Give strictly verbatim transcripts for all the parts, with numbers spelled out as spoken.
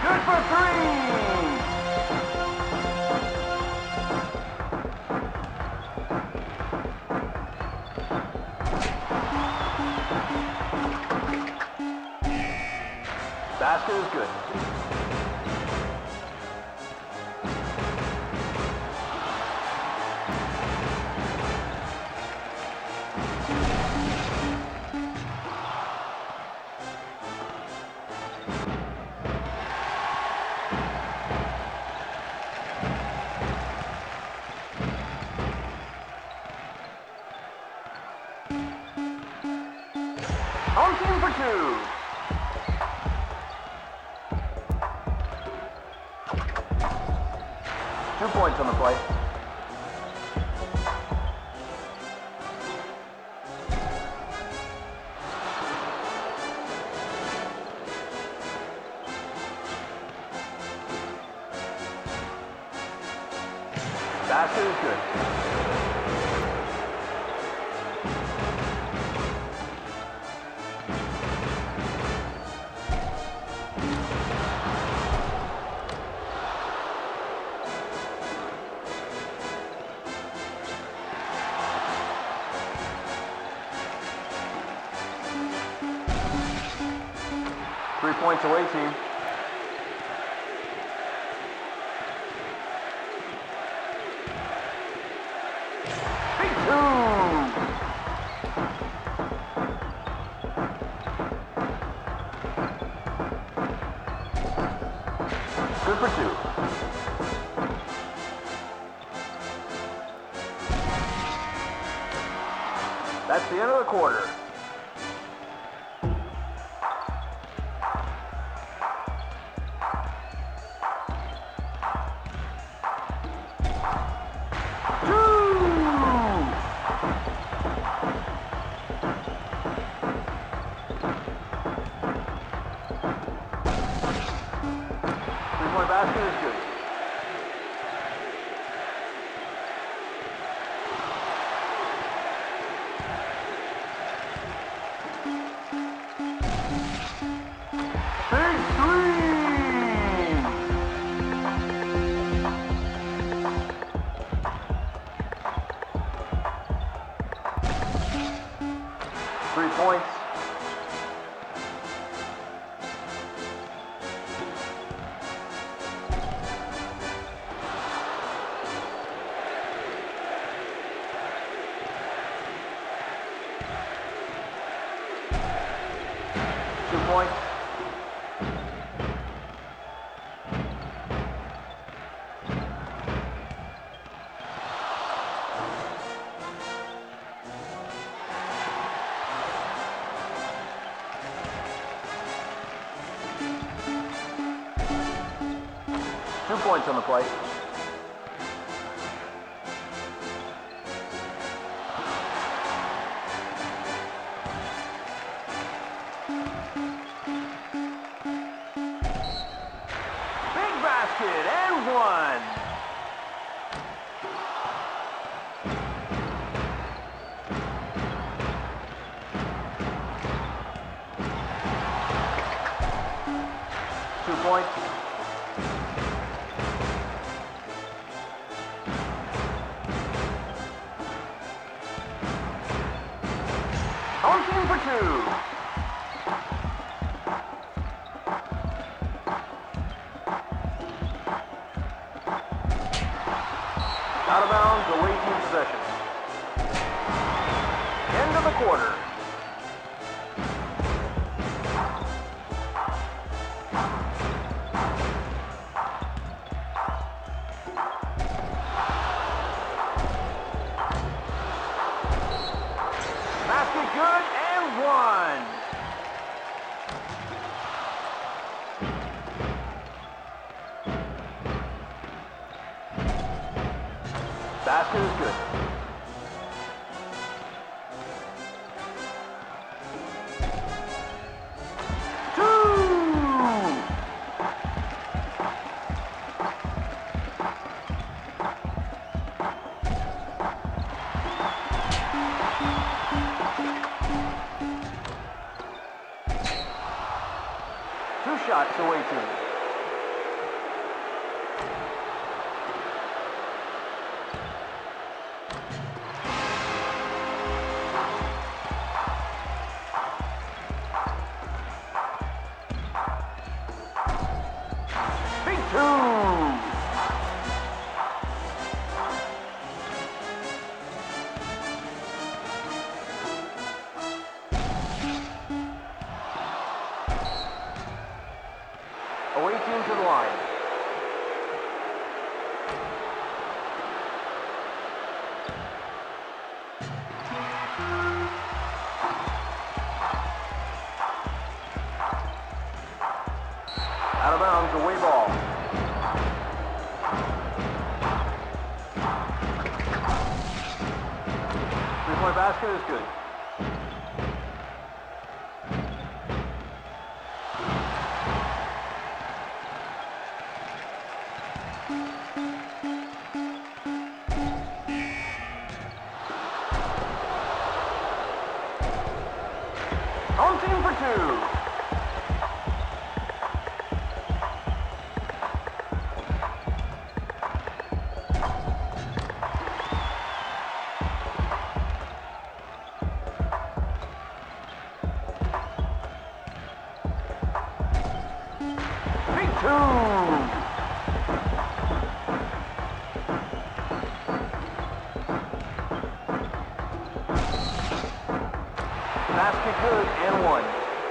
Good for three! Basket is good. Home team for two. Two points on the play. Basket is good. Three points away, team. Big two! Good for two. That's the end of the quarter. Three-point basket is good. Big three! Three points. Two points. Two points on the play. Big basket and one. Two points. Home team for two. Out of bounds, away team possession. End of the quarter. Basket good and one. Basket is good. Two! Two shots away team. Away team to the line. Out of bounds, away ball. Three-point basket is good. Home team for two. Big two. Basket good and one.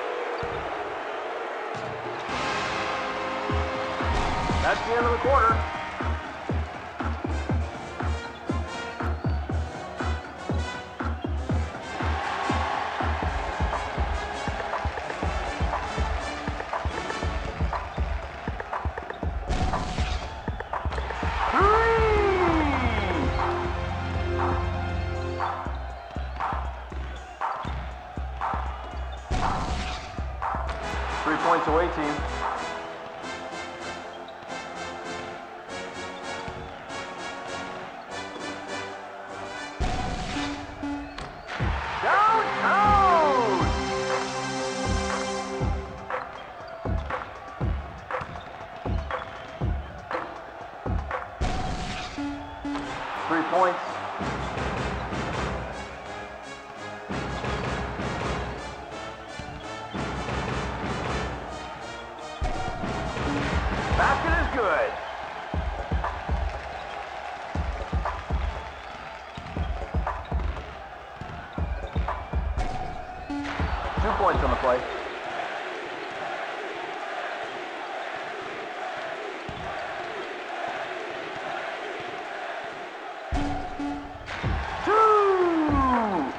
That's the end of the quarter. Three points away team. Downtown! Three points. Basket is good. Two points on the play. Two!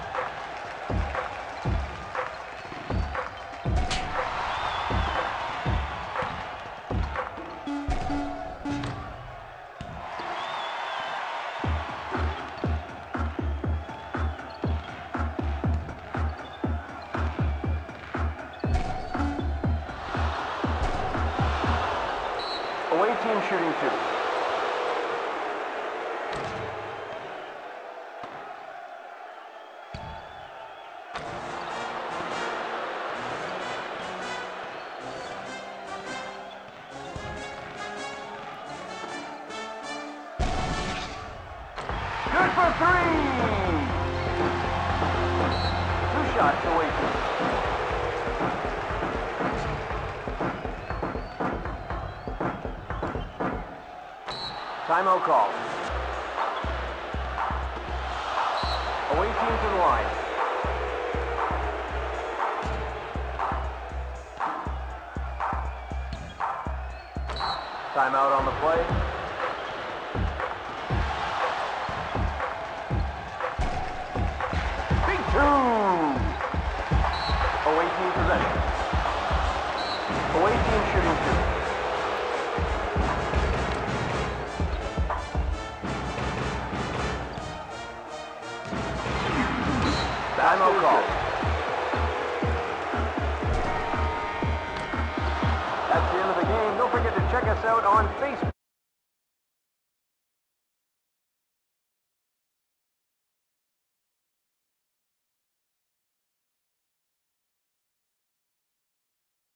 Away team shooting two. Good for three! Two shots away team. Timeout call. Away team to the line. Timeout on the play. Big two! Away team possession. Away team shooting two. Timeout call. That's the end of the game. Don't forget to check us out on Facebook.